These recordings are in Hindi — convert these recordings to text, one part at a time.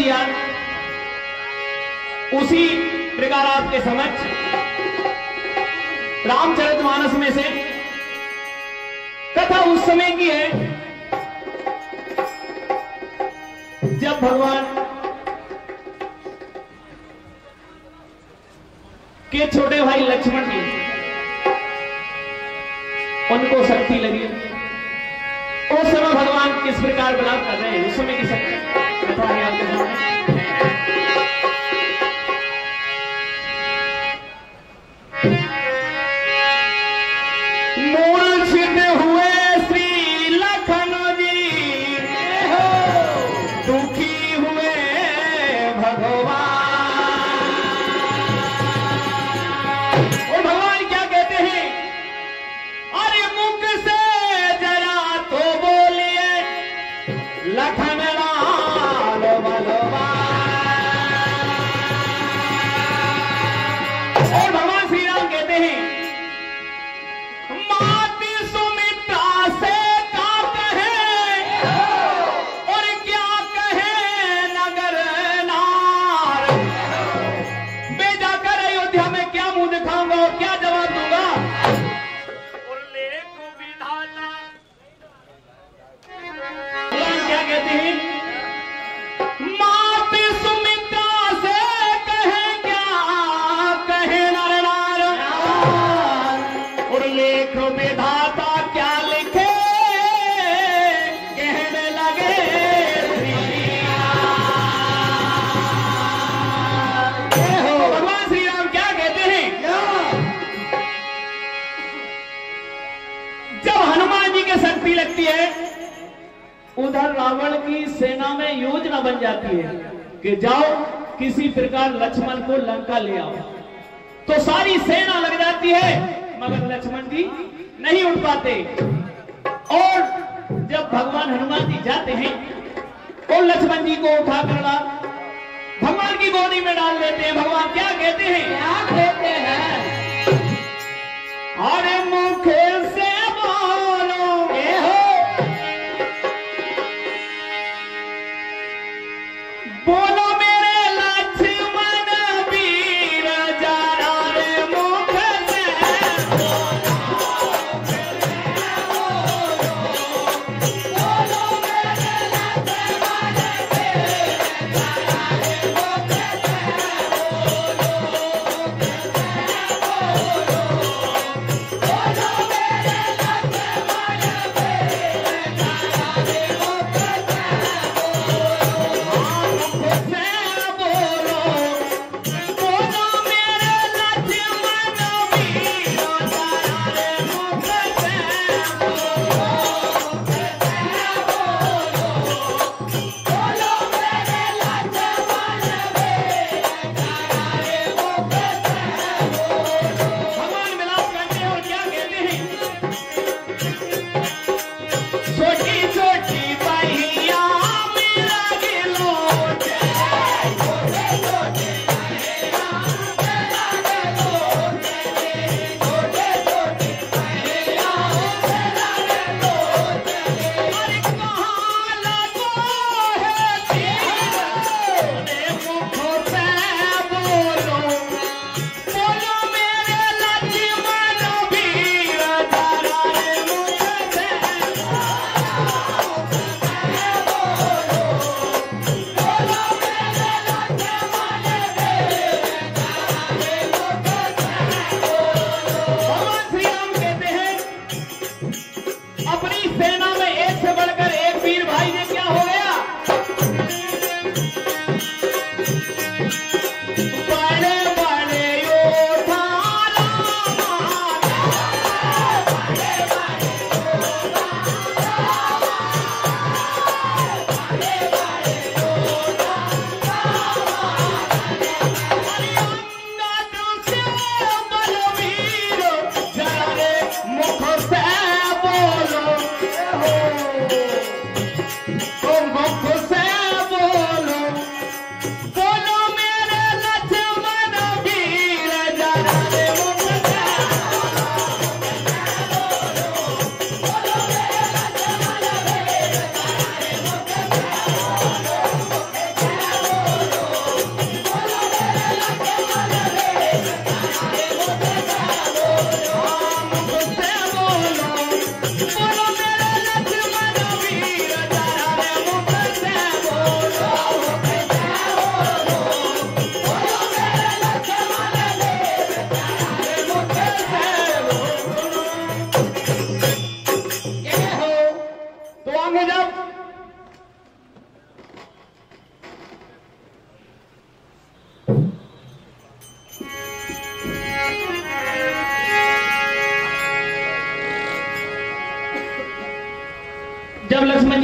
दिया। उसी प्रकार आपके समक्ष रामचरितमानस में से कथा उस समय की है जब भगवान के छोटे भाई लक्ष्मण जी उनको शक्ति लगी। उस समय भगवान किस प्रकार विलाप कर रहे हैं, उस समय की शक्ति कथा है आपके सामने। मूर्छित हुए श्री लखन जी, दुखी हुए भगवान। और भगवान क्या कहते हैं, अरे मुख से जरा तो बोलिए लखन लाल बलवान। और भगवान श्री राम कहते हैं, माती सुमित्रा से क्या कहे और क्या कहे नगर नार। मैं जाकर अयोध्या में क्या मुंह दिखाऊंगा और क्या जवाब दूंगा। और लेख विधाता क्या कहते हैं, माती सुमित्रा से कहे क्या कहे नर नार। और लेख विधाता क्या लिखे कहने लगे भगवान श्री राम क्या कहते हैं, जब हनुमान जी की शक्ति लगती है उधर रावण की सेना में योजना बन जाती है कि जाओ किसी प्रकार लक्ष्मण को लंका ले आओ। तो सारी सेना लग जाती है मगर लक्ष्मण जी नहीं उठ पाते। और जब भगवान हनुमान जी जाते हैं और लक्ष्मण जी को उठा कर भगवान की गोदी में डाल लेते हैं। भगवान क्या कहते हैं, क्या कहते हैं, अरे मुख से बोलोगे हो, बोलो मेरे लक्ष्मण वीर जरा रे मुख से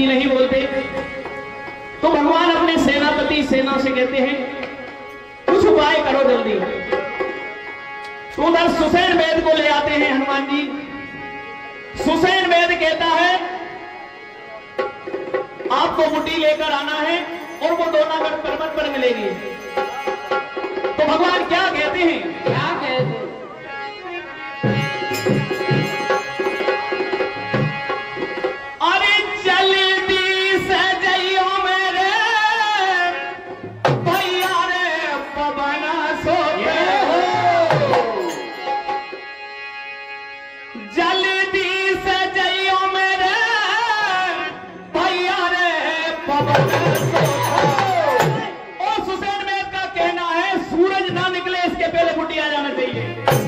नहीं बोलते। तो भगवान अपने सेनापति सेना से कहते हैं कुछ उपाय करो जल्दी। तो उधर सुसैन वेद को ले आते हैं हनुमान जी। सुसैन वेद कहता है आपको बूटी लेकर आना है और वो दोनागढ़ पर्वत पर मिलेगी। तो भगवान क्या कहते हैं, क्या कहते हैं? अरे जल्दी से जइयो मेरे भैया रे पवन सोते हो, जल्दी से जइयो मेरे भैया रे पवन सोते हो। और सुसैन वेद का कहना है सूरज ना निकले इसके पहले बुटी आ जाना चाहिए।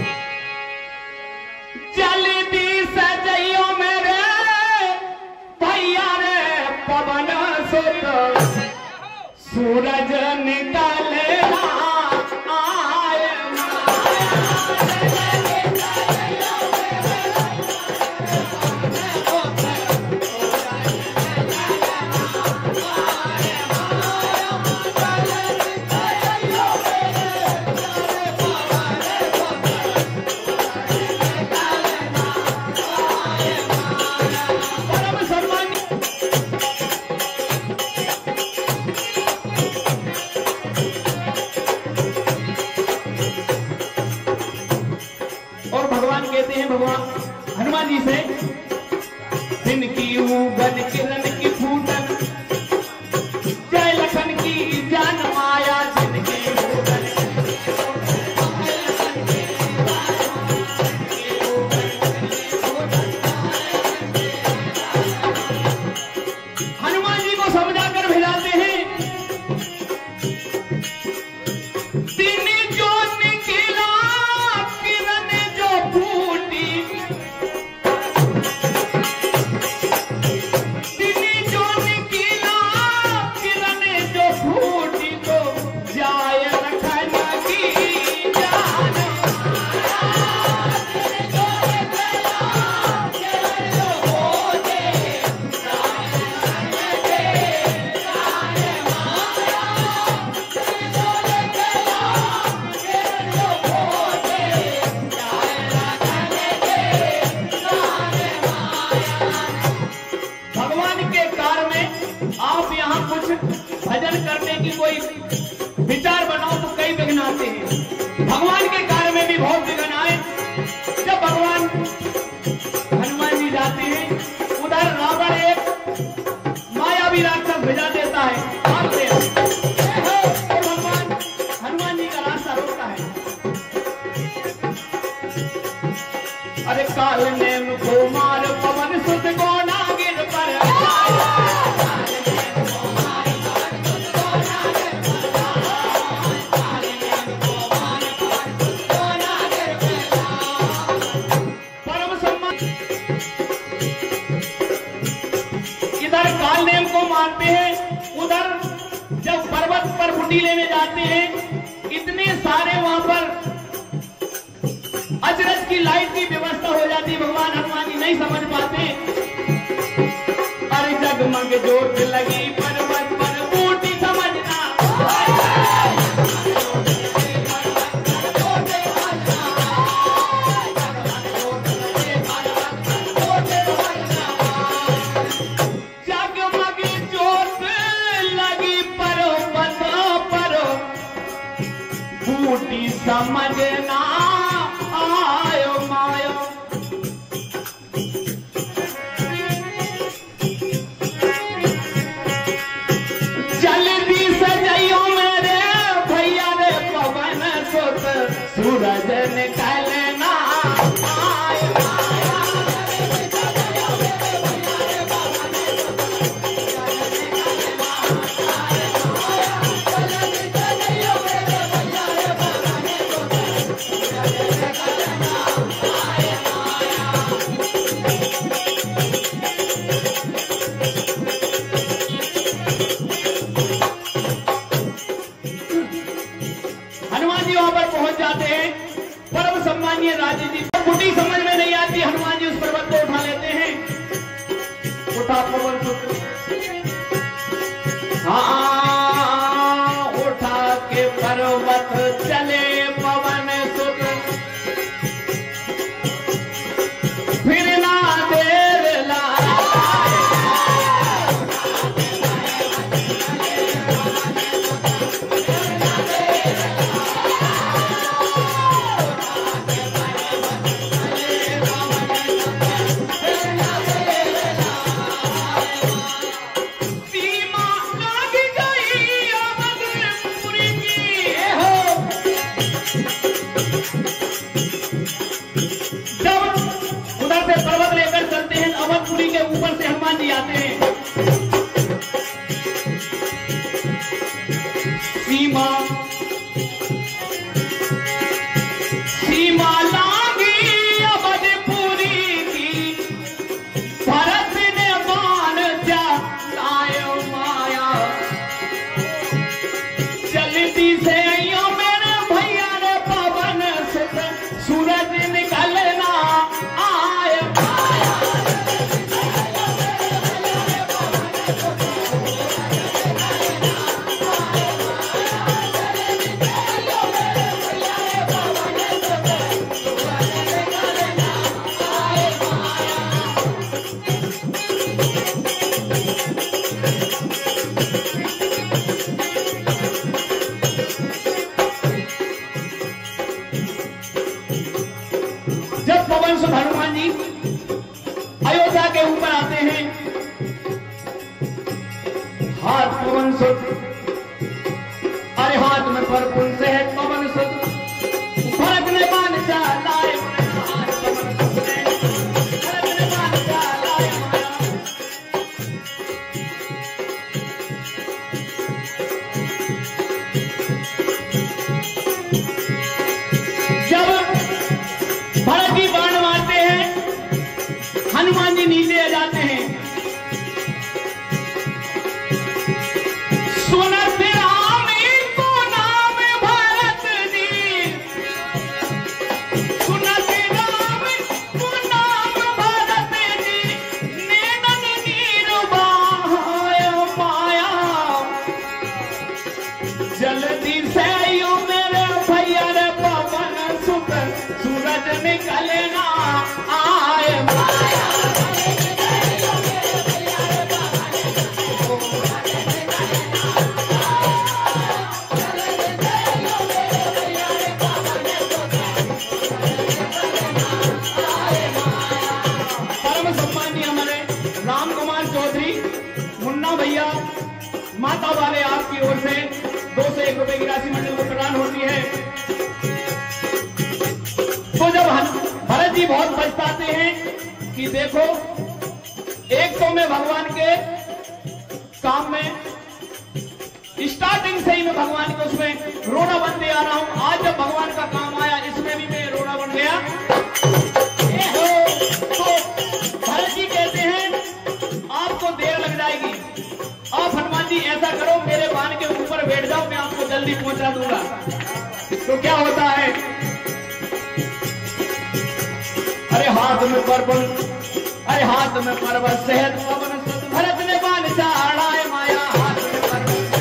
जल्दी से जइयो मेरे भैया रे पवन सुत, सूरज निकलेगा आए भगवान हनुमान जी से, दिन की उगन किरण की फूटन, जय लखन की जान माया, जिनकी उगन हनुमान जी को समझाकर भिजाते हैं। दिन जो निकला किरण जो फूटी, दिन जो निकला किरण जो फूटी, तो जाय लखन की जान भजन करने की कोई विचार बनाओ तो कई विघ्न आते हैं। भगवान के कार्य में भी बहुत विघ्न आए। जब भगवान हनुमान जी जाते हैं, उधर रावण एक मायावी राक्षस भेजा देता है, तो भगवान हनुमान जी का रास्ता रोकता है। अरे काल ने मुझको मार पवन सुत को नागिन पर, मारते हैं। उधर जब पर्वत पर बूटी लेने जाते हैं, इतने सारे वहां पर अजरज की लाइट की व्यवस्था हो जाती, भगवान हनुमान जी नहीं समझ पाते। अरे जगमग जोत लगी पर्वत पर बूटी समझना, समझना आयो मायो। जल्दी से जइयो मेरे भैया रे पवन सुत, सूरज निकलना आयो। सम्मानीय राजे जी को बूटी समझ में नहीं आती, हनुमान जी उस पर्वत को उठा लेते हैं। उठा पवन सुत सुत हनुमान जी अयोध्या के ऊपर आते हैं। हाथ पवन सुत, अरे हाथ में परपुन से है पवन सुत, भरत ने बाण चलाए हाथ पवन सुत ने, भरत ने बाण चलाए माया। जब भरत जी बाण मारते हैं, हनुमान जी नीचे आ जाते हैं। सुनते राम को नाम भरत जी, सुनते राम को नाम भरत जी, नैनन नीर बहाय माया। जल्दी से यू मेरे भैया रे पवन सुत, सूरज निकलना आए माया। भैया माता वाले आपकी ओर से 2 से 1 रुपए की राशि मंडल को प्रदान होती है। तो जब भरत जी बहुत पछताते हैं कि देखो, एक तो मैं भगवान के काम में स्टार्टिंग से ही मैं भगवान के उसमें रोड़ा बनते आ रहा हूं, आज जब भगवान का काम आया इसमें भी मैं रोड़ा बन गया। तो भरत जी कहते हैं आपको देर लग जाएगी, आप हनुमान जी ऐसा करो मेरे बाण के ऊपर बैठ जाओ, मैं आपको जल्दी पहुंचा दूंगा। तो क्या होता है, अरे हाथ में पर्वत, अरे हाथ में पर्वत सेहत पवन सुत, भरत ने बाण चढ़ाए माया। हाथ में पर्वत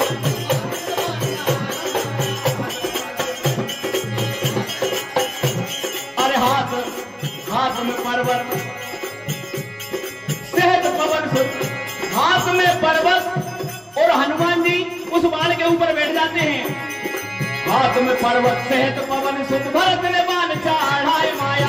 अरे हाथ में पर्वत सेहत पवन सुत, हाथ में पर्वत और हनुमान जी उस बाण के ऊपर बैठ जाते हैं। हाथ में पर्वत सेहत पवन सुत, भरत ने बाण चढ़ाए माया।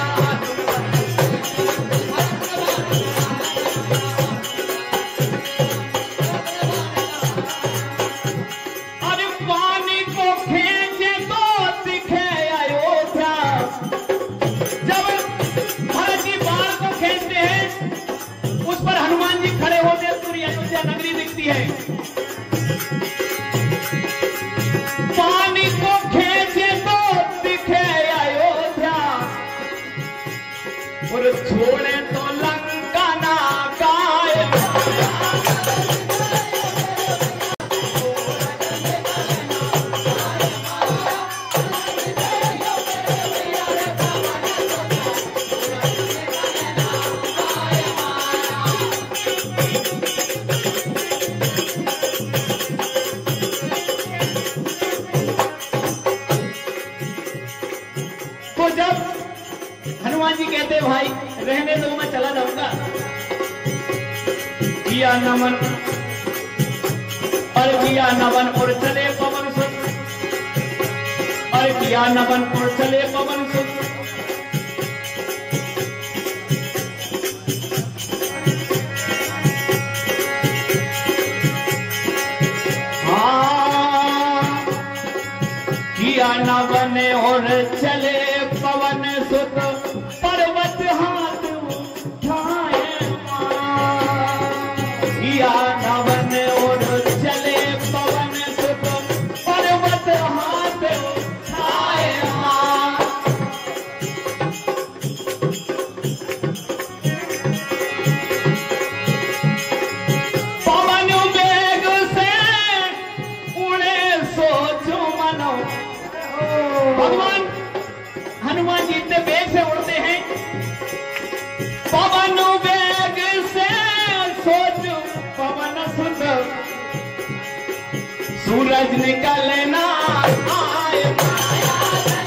अरे पानी को खींचे तो दिखे अयोध्या। जब भरत जी बाण को खींचते हैं, उस पर हनुमान जी खड़े होते हैं, पूरी अयोध्या नगरी दिखती है। पानी को खींचे तो दिखे अयोध्या, और छोड़े तो लंका ना कायम। तो जब हनुमान जी कहते भाई रहने दो मैं चला जाऊंगा, किया नमन, और किया नमन और चले पवन सुत, और किया नमन और चले पवन सुत। किया नवन और चले पवन सुत, पर्वत हाथ उठाए किया नवन और चले पवन सुत, पर्वत हाथ उठाए पवन वेग से उड़े सोचो मनो। भगवान हनुमान जी इतने वेग से उड़ते हैं, पवन वेग से सोच पवन सुत, सूरज निकलना आए माया।